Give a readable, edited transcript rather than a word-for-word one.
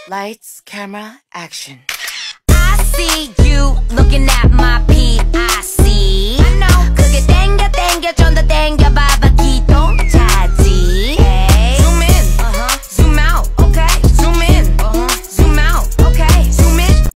Lights, camera, action. I see you looking at my piece.